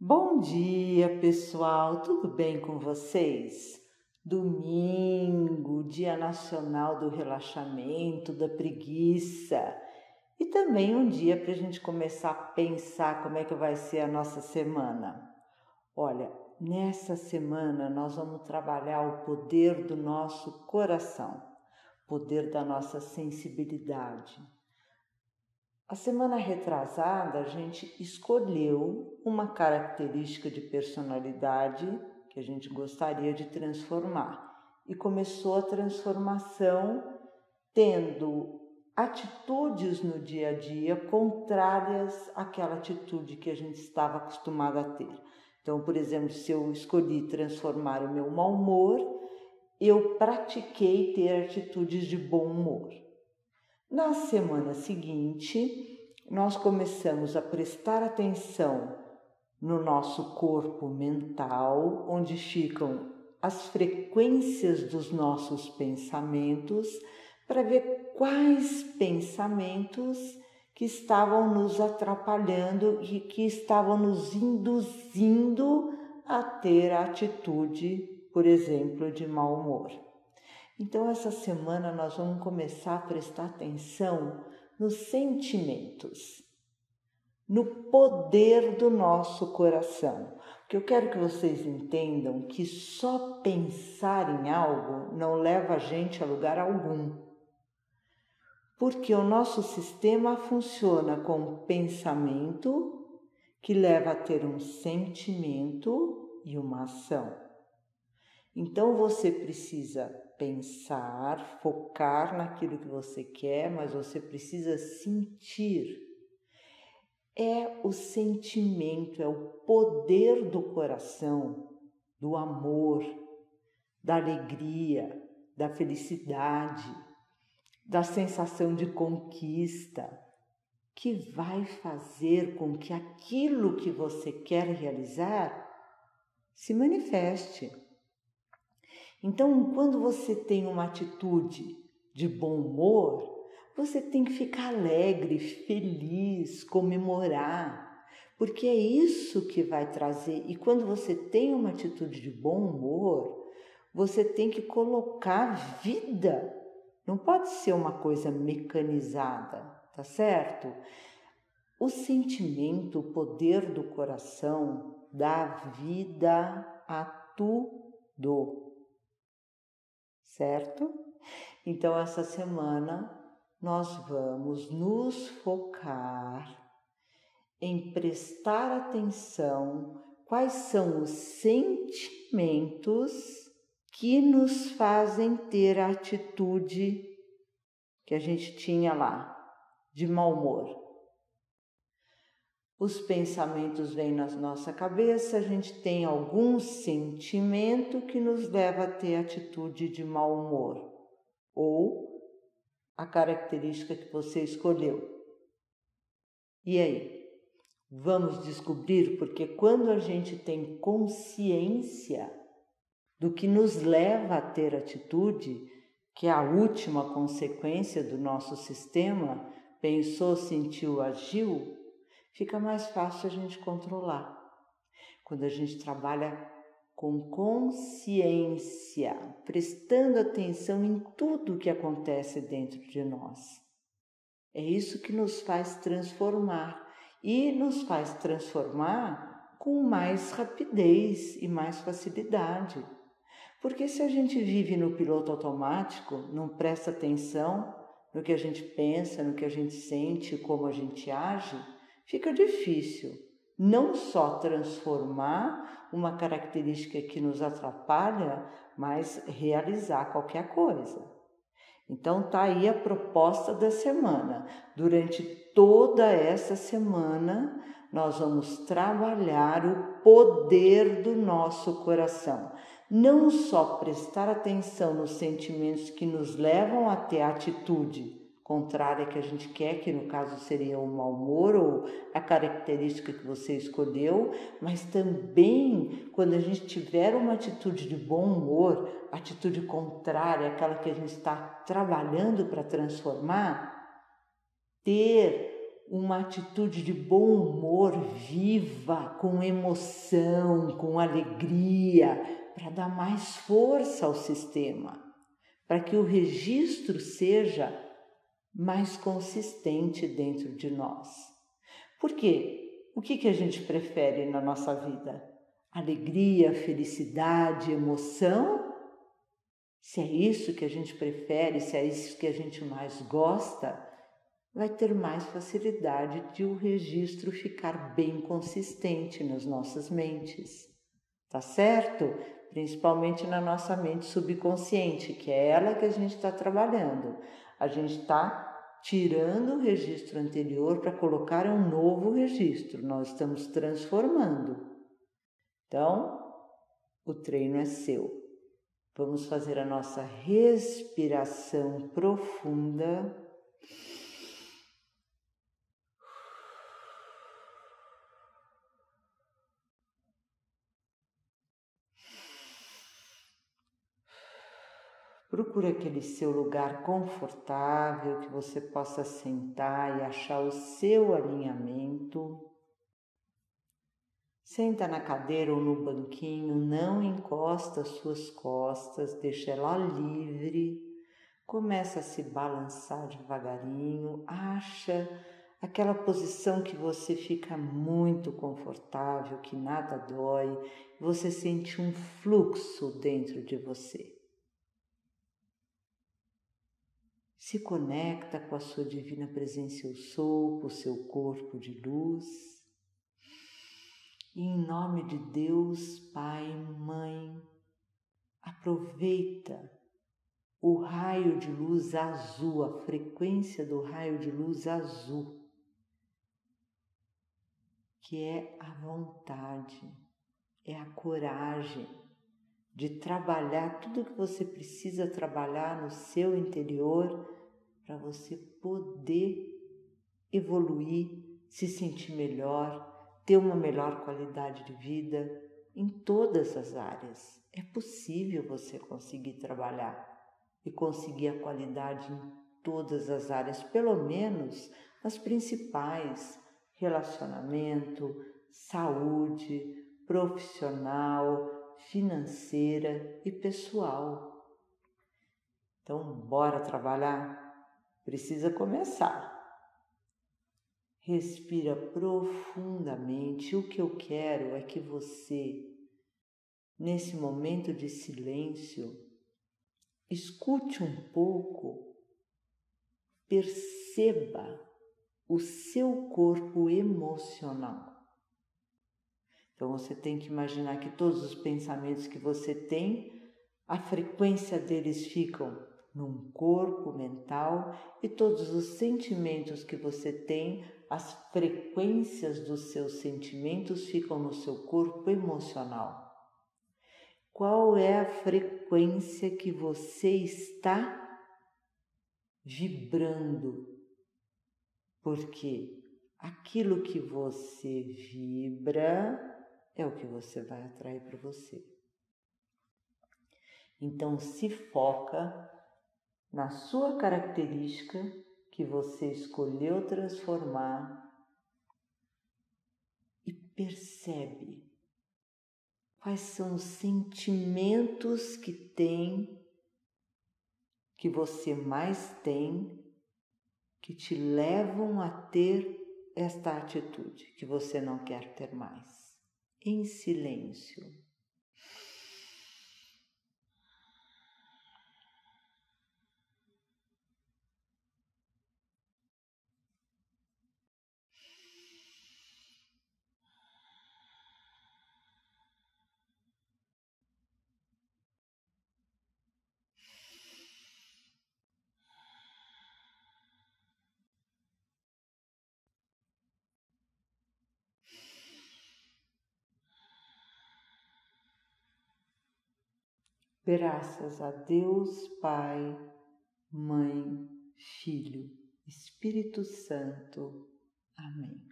Bom dia, pessoal, tudo bem com vocês? Domingo, Dia Nacional do Relaxamento, da Preguiça e também um dia para a gente começar a pensar como é que vai ser a nossa semana. Olha, nessa semana nós vamos trabalhar o poder do nosso coração, poder da nossa sensibilidade. A semana retrasada, a gente escolheu uma característica de personalidade que a gente gostaria de transformar e começou a transformação tendo atitudes no dia a dia contrárias àquela atitude que a gente estava acostumado a ter. Então, por exemplo, se eu escolhi transformar o meu mau humor, eu pratiquei ter atitudes de bom humor. Na semana seguinte, nós começamos a prestar atenção no nosso corpo mental, onde ficam as frequências dos nossos pensamentos, para ver quais pensamentos que estavam nos atrapalhando e que estavam nos induzindo a ter a atitude, por exemplo, de mau humor. Então, essa semana nós vamos começar a prestar atenção nos sentimentos, no poder do nosso coração. Porque eu quero que vocês entendam que só pensar em algo não leva a gente a lugar algum. Porque o nosso sistema funciona com pensamento que leva a ter um sentimento e uma ação. Então você precisa pensar, focar naquilo que você quer, mas você precisa sentir. É o sentimento, é o poder do coração, do amor, da alegria, da felicidade, da sensação de conquista, que vai fazer com que aquilo que você quer realizar se manifeste. Então, quando você tem uma atitude de bom humor, você tem que ficar alegre, feliz, comemorar, porque é isso que vai trazer. E quando você tem uma atitude de bom humor, você tem que colocar vida. Não pode ser uma coisa mecanizada, tá certo? O sentimento, o poder do coração dá vida a tudo. Certo? Então, essa semana nós vamos nos focar em prestar atenção quais são os sentimentos que nos fazem ter a atitude que a gente tinha lá, de mau humor. Os pensamentos vêm na nossa cabeça, a gente tem algum sentimento que nos leva a ter atitude de mau humor, ou a característica que você escolheu. E aí? Vamos descobrir, porque quando a gente tem consciência do que nos leva a ter atitude, que é a última consequência do nosso sistema, pensou, sentiu, agiu, fica mais fácil a gente controlar. Quando a gente trabalha com consciência, prestando atenção em tudo que acontece dentro de nós. É isso que nos faz transformar e nos faz transformar com mais rapidez e mais facilidade. Porque se a gente vive no piloto automático, não presta atenção no que a gente pensa, no que a gente sente, como a gente age, fica difícil não só transformar uma característica que nos atrapalha, mas realizar qualquer coisa. Então tá aí a proposta da semana. Durante toda essa semana, nós vamos trabalhar o poder do nosso coração. Não só prestar atenção nos sentimentos que nos levam a ter a atitude contrária que a gente quer, que no caso seria o mau humor ou a característica que você escolheu, mas também quando a gente tiver uma atitude de bom humor, atitude contrária, aquela que a gente está trabalhando para transformar, ter uma atitude de bom humor viva, com emoção, com alegria, para dar mais força ao sistema, para que o registro seja mais consistente dentro de nós. Por quê? O que a gente prefere na nossa vida? Alegria, felicidade, emoção? Se é isso que a gente prefere, se é isso que a gente mais gosta, vai ter mais facilidade de o registro ficar bem consistente nas nossas mentes. Tá certo? Principalmente na nossa mente subconsciente, que é ela que a gente está trabalhando. A gente está tirando o registro anterior para colocar um novo registro. Nós estamos transformando. Então, o treino é seu. Vamos fazer a nossa respiração profunda. Procure aquele seu lugar confortável que você possa sentar e achar o seu alinhamento. Senta na cadeira ou no banquinho, não encosta as suas costas, deixa ela livre. Começa a se balançar devagarinho, acha aquela posição que você fica muito confortável, que nada dói, você sente um fluxo dentro de você. Se conecta com a sua divina presença eu sou, com o seu corpo de luz. E em nome de Deus, Pai, Mãe, aproveita o raio de luz azul, a frequência do raio de luz azul, que é a vontade, é a coragem de trabalhar tudo que você precisa trabalhar no seu interior para você poder evoluir, se sentir melhor, ter uma melhor qualidade de vida em todas as áreas. É possível você conseguir trabalhar e conseguir a qualidade em todas as áreas, pelo menos nas principais: relacionamento, saúde, profissional, financeira e pessoal. Então, bora trabalhar? Precisa começar. Respira profundamente. O que eu quero é que você, nesse momento de silêncio, escute um pouco, perceba o seu corpo emocional. Então você tem que imaginar que todos os pensamentos que você tem, a frequência deles ficam num corpo mental e todos os sentimentos que você tem, as frequências dos seus sentimentos ficam no seu corpo emocional. Qual é a frequência que você está vibrando? Porque aquilo que você vibra é o que você vai atrair para você. Então se foca na sua característica que você escolheu transformar e percebe quais são os sentimentos que você mais tem, que te levam a ter esta atitude que você não quer ter mais. Em silêncio. Graças a Deus, Pai, Mãe, Filho, Espírito Santo. Amém.